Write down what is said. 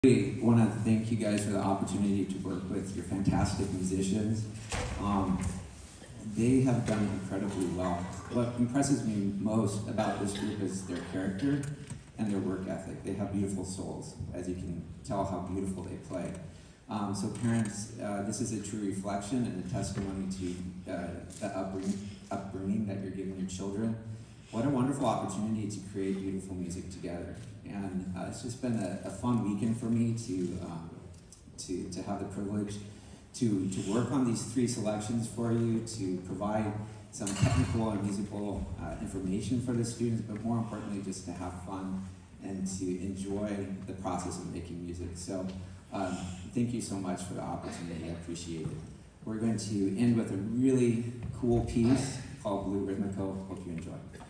I want to thank you guys for the opportunity to work with your fantastic musicians. They have done incredibly well. What impresses me most about this group is their character and their work ethic. They have beautiful souls, as you can tell how beautiful they play. So parents, this is a true reflection and a testimony to the upbringing that you're giving your children. What a wonderful opportunity to create beautiful music together. And it's just been a fun weekend for me to have the privilege to work on these 3 selections for you, to provide some technical and musical information for the students, but more importantly, just to have fun and to enjoy the process of making music. So thank you so much for the opportunity. I appreciate it. We're going to end with a really cool piece called Blue Rhythmico. Hope you enjoy.